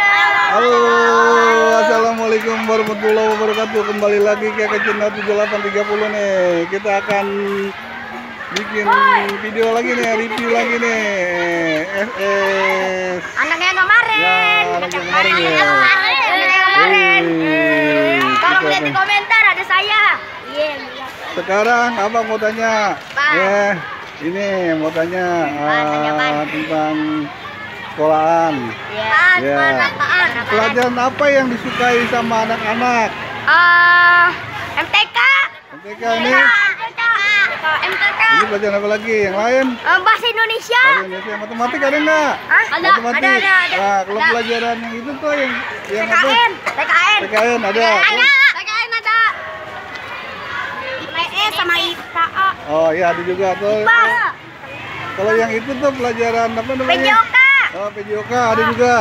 Halo, assalamualaikum warahmatullahi wabarakatuh. Kembali lagi ke channel 7830 nih. Kita akan bikin video lagi nih, review lagi nih. SS. Anaknya kemarin. Ya, anaknya kemarin ya. Kalau lihat di komentar ada saya. Sekarang abang mau tanya, ini mau tanya tentang sekolahan. Pelajaran apa yang disukai sama anak-anak? MTK. MTK ini. MTK. Ini pelajaran apa lagi? Yang lain? Bahasa Indonesia. Bahasa Indonesia. Matematik ada nggak? Ada. Matematik. Nah, kalau pelajaran yang itu tuh yang apa? TKN. TKN ada. TKN ada. IPS sama IPA. Oh iya ada juga tuh. Kalau yang itu tuh pelajaran apa namanya? PJOK. Oh PJOK ada juga.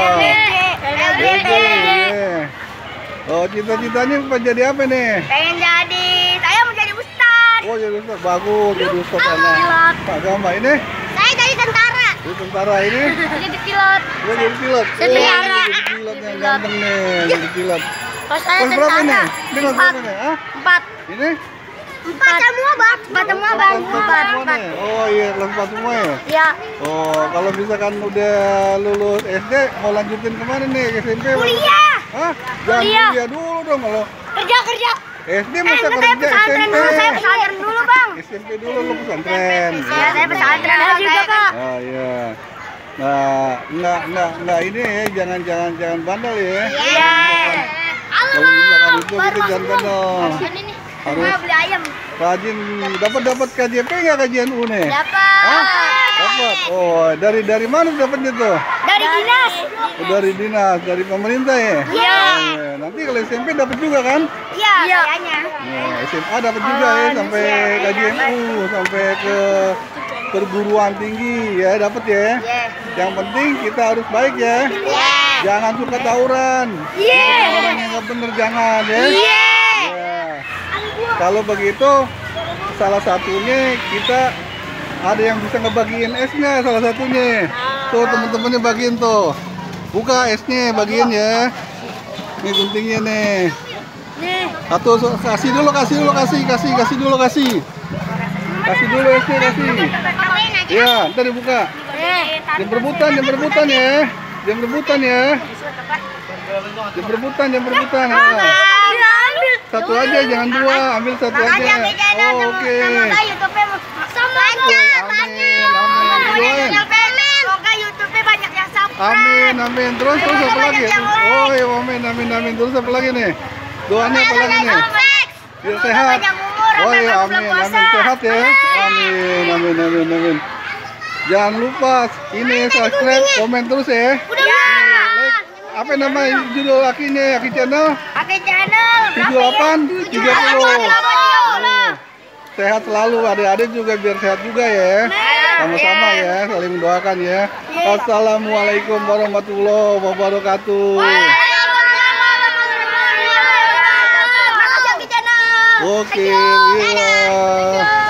Oh cita-citanya jadi apa nih? Pengen jadi, saya mau jadi ustaz. Oh jadi ustaz, bagus jadi ustaz anak. Pak Gamba ini? Saya jadi tentara. Jadi tentara ini? Jadi pilot. Oh jadi pilot. Jadi pilot yang ganteng nih, jadi pilot. Kalau saya Kelas berapa nih? Ini kelas berapa nih? 4. Ini? 4 semua bang. 4 semua bang. Kelas 4 semua nih? Oh iya kelas 4 semua ya? Iya. Oh kalau misalkan udah lulus SD mau lanjutin kemana nih? ke SMP? Kuliah. Hah? Jangan kuliah dulu dong kalau Kerja. SD masa Saya kerja pesantren SMP. dulu. Saya pesantren dulu bang. SMP dulu lu pesantren. Iya saya pesantren juga kak. Oh iya. Nah, enggak ini ya, jangan bandel ya. Iya. Kalau misalkan itu kita jangan bandel. Harus Beli ayam. rajin. Dapat KJP nggak kajian U nih? Dapat. Dapat. Oh, dari mana dapatnya tuh? Dari dinas. Oh, dari dinas, dari pemerintah ya? Iya. Oh, iya. Nanti kalau SMP dapat juga kan? Iya. Kayaknya. Nah, SMA dapat juga ya sampai kajian U, sampai ke perguruan tinggi ya dapat ya. Yang penting kita harus baik ya. Jangan suka tawuran. Orang yang nggak bener jangan ya. Ya. Kalau begitu salah satunya kita ada yang bisa ngebagiin esnya salah satunya. Tuh temen-temennya bagiin tuh. Buka esnya bagiin ya. Ini guntingnya nih. Atau kasih dulu. Kasih dulu esnya kasih. Ya, ntar dibuka. Jam berebutan ya. Jam berebutan. Satu aja, jangan dua. Ambil satu aja. Oh, oke. Amin. Terus apa lagi? Oh, iya, amin. Terus apa lagi nih? Doanya apa lagi nih? Biar sehat. Oh iya, amin. Sehat ya. Amin. Jangan lupa ini subscribe, komen terus ya. Apa nama judul Aki channel? Aki channel 78 30. Sehat selalu, adik-adik juga biar sehat juga ya. Sama-sama ya, saling mendoakan ya. Assalamualaikum warahmatullahi wabarakatuh. Oke, iya.